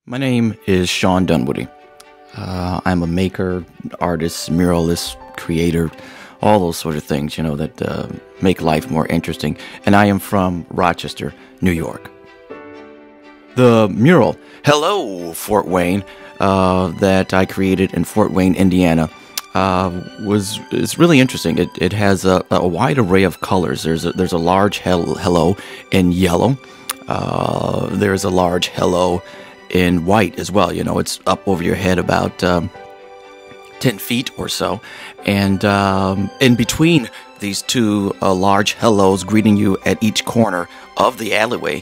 My name is Sean Dunwoody. I'm a maker, artist, muralist, creator, all those sort of things, that make life more interesting. And I am from Rochester, New York. The mural, Hello, Fort Wayne, that I created in Fort Wayne, Indiana, is really interesting. It has a wide array of colors. There's a large hello in yellow. There's a large hello in white as well. It's up over your head about 10 feet or so. And in between these two large hellos greeting you at each corner of the alleyway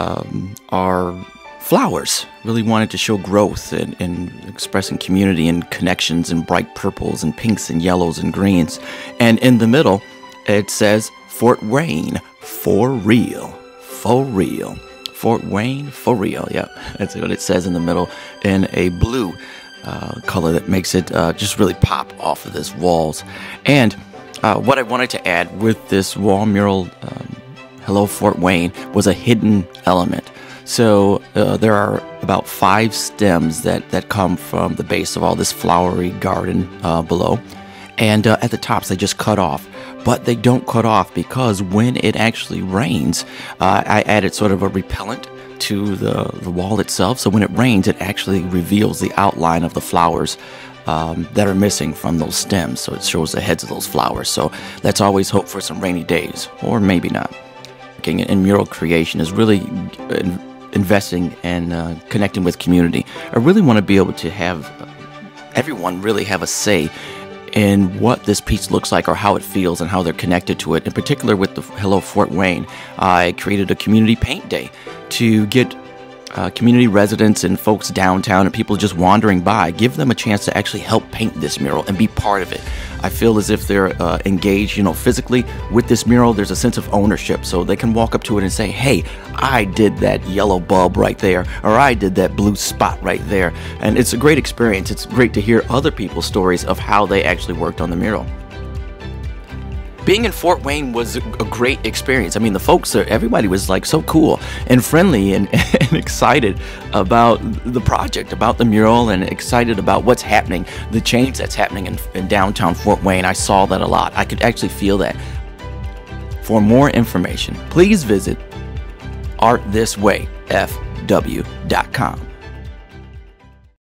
are flowers. Really wanted to show growth and expressing community and connections and bright purples and pinks and yellows and greens. And in the middle, it says Fort Wayne, for real, for real. Fort Wayne, for real, yeah. That's what it says in the middle in a blue color that makes it just really pop off of this walls. And what I wanted to add with this wall mural, Hello Fort Wayne, was a hidden element. So there are about 5 stems that come from the base of all this flowery garden below. And at the tops, they just cut off. But they don't cut off because when it actually rains, I added sort of a repellent to the wall itself. So when it rains, it actually reveals the outline of the flowers that are missing from those stems. So it shows the heads of those flowers. So let's always hope for some rainy days, or maybe not. Working in mural creation is really investing and connecting with community. I really want to be able to have everyone really have a say in what this piece looks like or how it feels and how they're connected to it. In particular with the Hello Fort Wayne, I created a community paint day to get community residents and folks downtown and people just wandering by, give them a chance to actually help paint this mural and be part of it. I feel as if they're engaged, physically with this mural. There's a sense of ownership, so they can walk up to it and say, hey, I did that yellow bulb right there, or I did that blue spot right there. And it's a great experience. It's great to hear other people's stories of how they actually worked on the mural. Being in Fort Wayne was a great experience. I mean, the folks there, everybody was like so cool and friendly and excited about the project, about the mural, and excited about what's happening, the change that's happening in downtown Fort Wayne. I saw that a lot. I could actually feel that. For more information, please visit artthiswayfw.com.